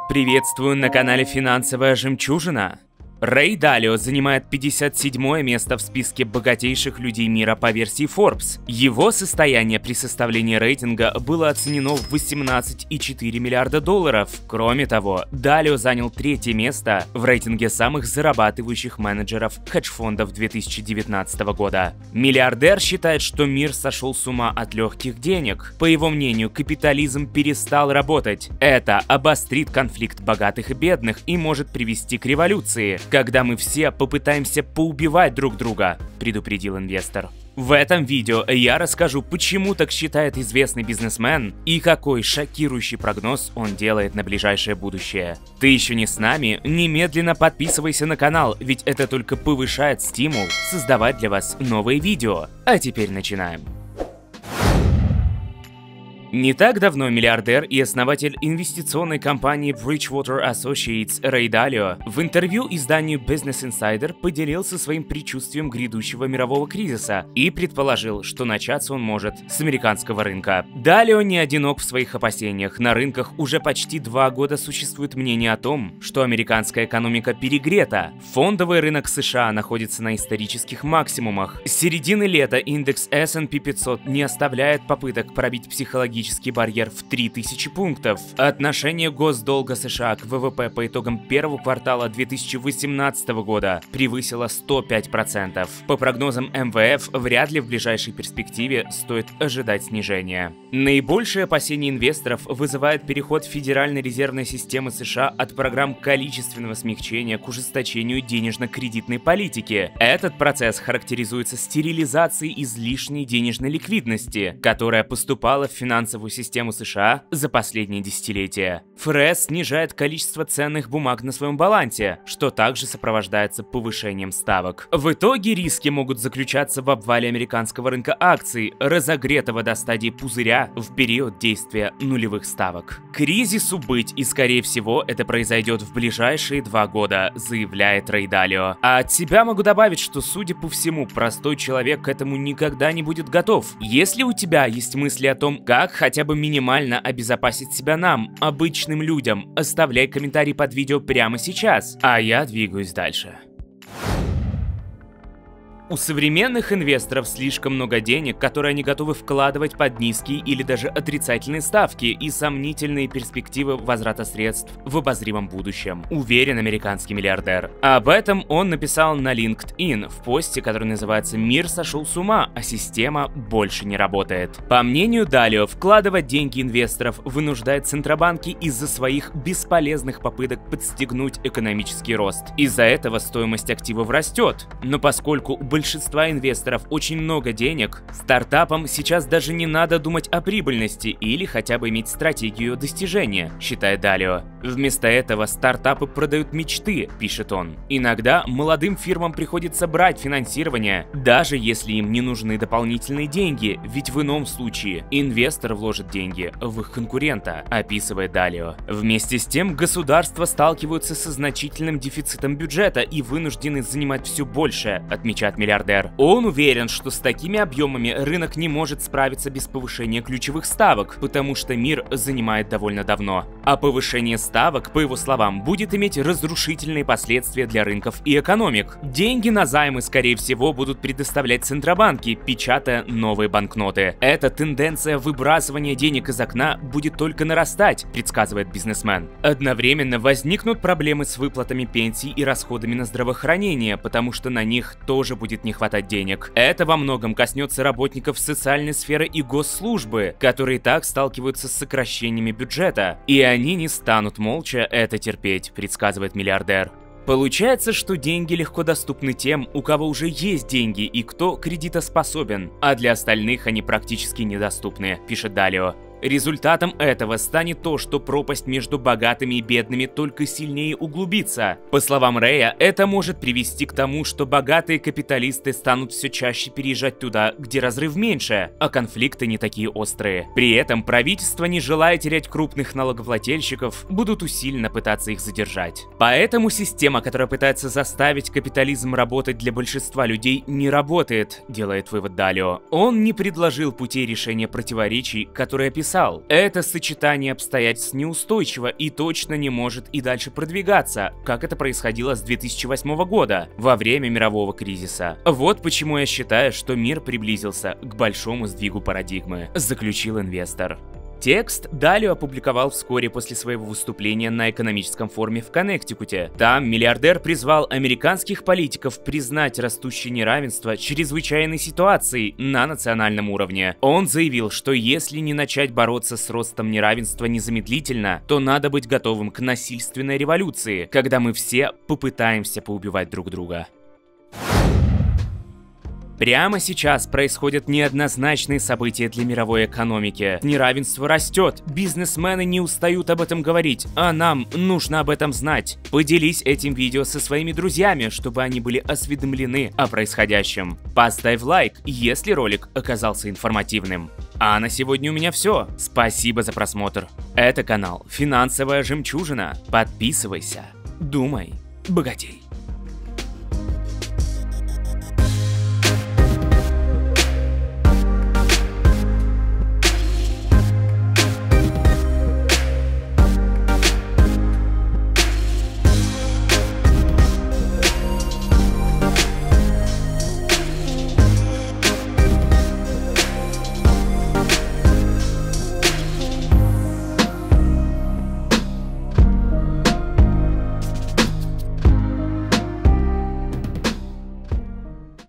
Приветствую на канале «Финансовая жемчужина». Рэй Далио занимает 57-е место в списке богатейших людей мира по версии Forbes. Его состояние при составлении рейтинга было оценено в 18,4 миллиарда долларов. Кроме того, Далио занял 3-е место в рейтинге самых зарабатывающих менеджеров хедж-фондов 2019 года. Миллиардер считает, что мир сошел с ума от легких денег. По его мнению, капитализм перестал работать. Это обострит конфликт богатых и бедных и может привести к революции, когда мы все попытаемся поубивать друг друга, предупредил инвестор. В этом видео я расскажу, почему так считает известный бизнесмен и какой шокирующий прогноз он делает на ближайшее будущее. Ты еще не с нами? Немедленно подписывайся на канал, ведь это только повышает стимул создавать для вас новые видео. А теперь начинаем. Не так давно миллиардер и основатель инвестиционной компании Bridgewater Associates Рэй Далио в интервью изданию Business Insider поделился своим предчувствием грядущего мирового кризиса и предположил, что начаться он может с американского рынка. Далио не одинок в своих опасениях. На рынках уже почти 2 года существует мнение о том, что американская экономика перегрета. Фондовый рынок США находится на исторических максимумах. С середины лета индекс S&P 500 не оставляет попыток пробить психологический барьер в 3000 пунктов. Отношение госдолга США к ВВП по итогам первого квартала 2018 года превысило 105%. По прогнозам МВФ, вряд ли в ближайшей перспективе стоит ожидать снижения. Наибольшее опасение инвесторов вызывает переход Федеральной резервной системы США от программ количественного смягчения к ужесточению денежно-кредитной политики. Этот процесс характеризуется стерилизацией излишней денежной ликвидности, которая поступала в финансовую систему США за последние десятилетия. ФРС снижает количество ценных бумаг на своем балансе, что также сопровождается повышением ставок. В итоге риски могут заключаться в обвале американского рынка акций, разогретого до стадии пузыря в период действия нулевых ставок. Кризису быть, и скорее всего это произойдет в ближайшие 2 года, заявляет Рэй Далио. А от себя могу добавить, что, судя по всему, простой человек к этому никогда не будет готов. Если у тебя есть мысли о том, как хотя бы минимально обезопасить себя нам, обычным людям, оставляй комментарий под видео прямо сейчас, а я двигаюсь дальше. У современных инвесторов слишком много денег, которые они готовы вкладывать под низкие или даже отрицательные ставки и сомнительные перспективы возврата средств в обозримом будущем, уверен американский миллиардер. Об этом он написал на LinkedIn в посте, который называется «Мир сошел с ума, а система больше не работает». По мнению Далио, вкладывать деньги инвесторов вынуждает центробанки из-за своих бесполезных попыток подстегнуть экономический рост. Из-за этого стоимость активов растет, но поскольку у большинства инвесторов очень много денег, стартапам сейчас даже не надо думать о прибыльности или хотя бы иметь стратегию достижения, считает Далио. Вместо этого стартапы продают мечты, пишет он. Иногда молодым фирмам приходится брать финансирование, даже если им не нужны дополнительные деньги, ведь в ином случае инвестор вложит деньги в их конкурента, описывает Далио. Вместе с тем, государства сталкиваются со значительным дефицитом бюджета и вынуждены занимать все больше, отмечает миллиардер. Он уверен, что с такими объемами рынок не может справиться без повышения ключевых ставок, потому что мир занимает довольно давно. А повышение ставок, по его словам, будет иметь разрушительные последствия для рынков и экономик. Деньги на займы, скорее всего, будут предоставлять центробанки, печатая новые банкноты. Эта тенденция выбрасывания денег из окна будет только нарастать, предсказывает бизнесмен. Одновременно возникнут проблемы с выплатами пенсий и расходами на здравоохранение, потому что на них тоже будет не хватать денег. Это во многом коснется работников социальной сферы и госслужбы, которые так сталкиваются с сокращениями бюджета. И они не станут молча это терпеть, предсказывает миллиардер. Получается, что деньги легко доступны тем, у кого уже есть деньги и кто кредитоспособен, а для остальных они практически недоступны, пишет Далио. Результатом этого станет то, что пропасть между богатыми и бедными только сильнее углубится. По словам Рэя, это может привести к тому, что богатые капиталисты станут все чаще переезжать туда, где разрыв меньше, а конфликты не такие острые. При этом правительство, не желая терять крупных налогоплательщиков, будут усиленно пытаться их задержать. Поэтому система, которая пытается заставить капитализм работать для большинства людей, не работает, делает вывод Далио. Он не предложил путей решения противоречий, которые описал написал: это сочетание обстоятельств неустойчиво и точно не может и дальше продвигаться, как это происходило с 2008 года, во время мирового кризиса. Вот почему я считаю, что мир приблизился к большому сдвигу парадигмы, заключил инвестор. Текст Далио опубликовал вскоре после своего выступления на экономическом форуме в Коннектикуте. Там миллиардер призвал американских политиков признать растущее неравенство чрезвычайной ситуацией на национальном уровне. Он заявил, что если не начать бороться с ростом неравенства незамедлительно, то надо быть готовым к насильственной революции, когда мы все попытаемся поубивать друг друга. Прямо сейчас происходят неоднозначные события для мировой экономики. Неравенство растет, бизнесмены не устают об этом говорить, а нам нужно об этом знать. Поделись этим видео со своими друзьями, чтобы они были осведомлены о происходящем. Поставь лайк, если ролик оказался информативным. А на сегодня у меня все. Спасибо за просмотр. Это канал «Финансовая жемчужина». Подписывайся. Думай, богатей.